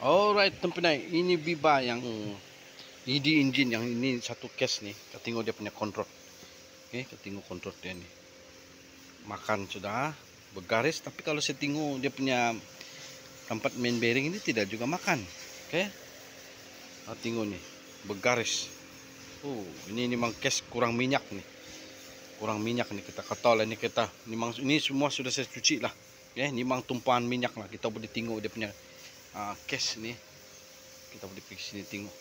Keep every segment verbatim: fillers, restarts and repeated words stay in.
Alright, tempenai. Ini Biba yang E D engine yang ini satu case nih. Kita tengok dia punya kontrol. Oke, kita tengok kontrol dia nih. Makan sudah bergaris, tapi kalau saya tengok dia punya tempat main bearing ini tidak juga makan. Oke. Kita tengok nih, bergaris. Oh, ini memang case kurang minyak nih. Kurang minyak nih, kita kata lah ini kita. Ini, ini semua sudah saya cuci lah. Ya, ini memang tumpahan minyak lah. Kita boleh tengok dia punya uh, case nih. Kita boleh pergi sini tengok.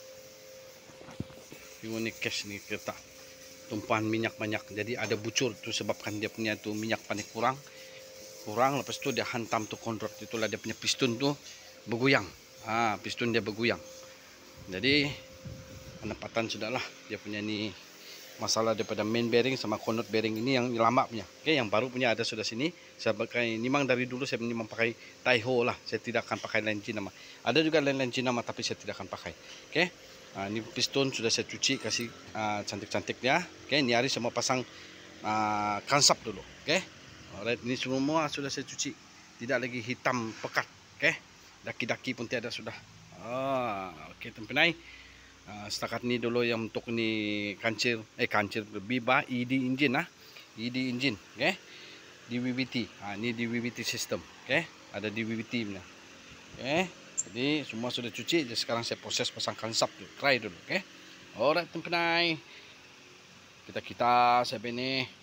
Ini case nih kita. Tumpahan minyak banyak. Jadi ada bucur tu sebabkan dia punya tu minyak panik kurang. Kurang lepas tu dia hantam tu kontrol, itulah dia punya piston tu bergoyang. Ah, piston dia bergoyang. Jadi pendapatan sudahlah dia punya ni masalah daripada main bearing sama conduit bearing ini yang lama punya. Oke, yang baru punya ada sudah sini. Saya pakai, memang dari dulu saya memang pakai Taiho lah. Saya tidak akan pakai lain Cina. Ada juga lain-lain Cina tapi saya tidak akan pakai. Oke. Nah, ini piston sudah saya cuci, kasih uh, cantik-cantiknya. Oke, ini hari semua pasang uh, kansap dulu. Oke. Alright, ini semua sudah saya cuci. Tidak lagi hitam pekat. Oke. Daki-daki pun tiada sudah. Ah, oke, tempenai. Uh, setakat ni dulu yang untuk ni kancir eh kancir Biba E D engine ah. E D engine, okey. D V B T. Ha, ni D V B T system, okey. Ada D V B T punya. Okey. Jadi semua sudah cuci, jadi sekarang saya proses pasang kansap dulu. Try dulu, okey. Alright, tempenai. Kita kita saya ni